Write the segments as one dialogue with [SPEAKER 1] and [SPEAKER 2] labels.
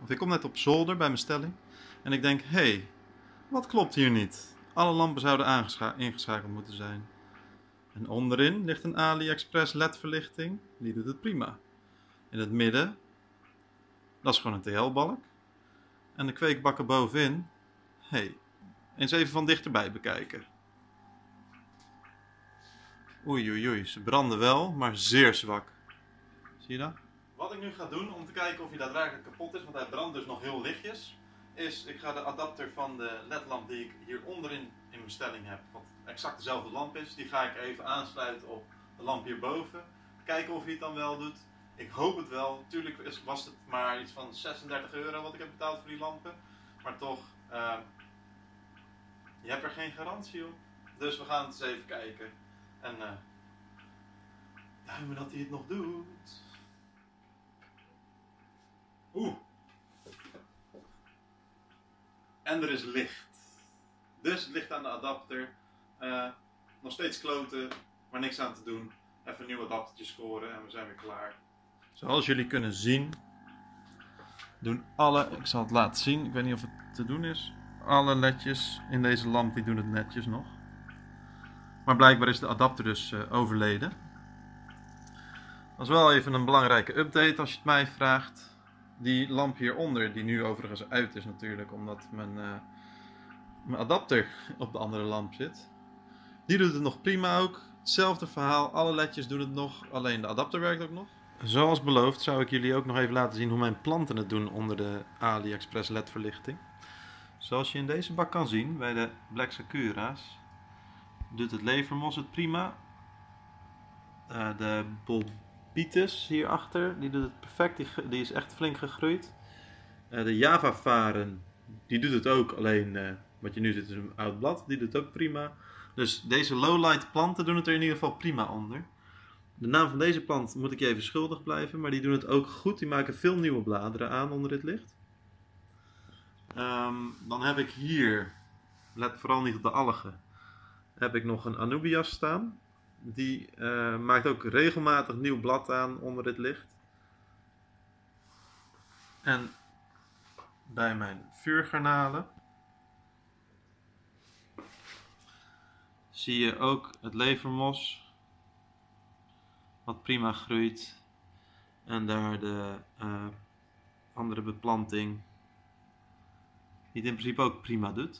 [SPEAKER 1] Of ik kom net op zolder bij mijn stelling. En ik denk, hé, wat klopt hier niet? Alle lampen zouden ingeschakeld moeten zijn. En onderin ligt een AliExpress LED-verlichting. Die doet het prima. In het midden, dat is gewoon een TL-balk. En de kweekbakken bovenin, hé, eens even van dichterbij bekijken. Oei, oei, oei, ze branden wel, maar zeer zwak. Zie je dat? Wat ik nu ga doen om te kijken of hij daadwerkelijk kapot is, want hij brandt dus nog heel lichtjes, is ik ga de adapter van de LED-lamp die ik hier onderin in mijn stelling heb, wat exact dezelfde lamp is, die ga ik even aansluiten op de lamp hierboven. Kijken of hij het dan wel doet. Ik hoop het wel. Tuurlijk was het maar iets van 36 euro wat ik heb betaald voor die lampen. Maar toch, je hebt er geen garantie op. Dus we gaan het eens even kijken. En duimen dat hij het nog doet. Oeh. En er is licht. Dus het ligt aan de adapter. Nog steeds kloten, maar niks aan te doen. Even een nieuw adaptertje scoren en we zijn weer klaar. Zoals jullie kunnen zien, doen alle, ik zal het laten zien, ik weet niet of het te doen is. Alle ledjes in deze lamp die doen het netjes nog. Maar blijkbaar is de adapter dus overleden. Dat is wel even een belangrijke update als je het mij vraagt. Die lamp hieronder, die nu overigens uit is natuurlijk, omdat mijn adapter op de andere lamp zit. Die doet het nog prima ook. Hetzelfde verhaal, alle ledjes doen het nog, alleen de adapter werkt ook nog. Zoals beloofd zou ik jullie ook nog even laten zien hoe mijn planten het doen onder de AliExpress LED verlichting. Zoals je in deze bak kan zien, bij de Black Sakura's, doet het levermos het prima. De Bolbitis hierachter, die doet het perfect, die is echt flink gegroeid. De Java Varen, die doet het ook, alleen wat je nu ziet is een oud blad, die doet het ook prima. Dus deze lowlight planten doen het er in ieder geval prima onder. De naam van deze plant moet ik je even schuldig blijven, maar die doen het ook goed. Die maken veel nieuwe bladeren aan onder dit licht. Dan heb ik hier, let vooral niet op de algen, heb ik nog een Anubias staan. Die maakt ook regelmatig nieuw blad aan onder dit licht. En bij mijn vuurgarnalen zie je ook het levermos, wat prima groeit. En daar de andere beplanting, die het in principe ook prima doet.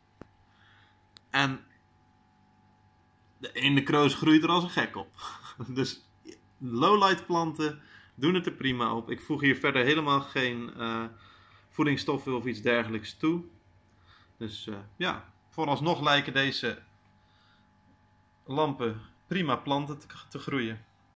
[SPEAKER 1] En de ene kroos groeit er als een gek op. Dus lowlight planten doen het er prima op. Ik voeg hier verder helemaal geen voedingsstoffen of iets dergelijks toe. Dus ja, vooralsnog lijken deze lampen prima planten te groeien.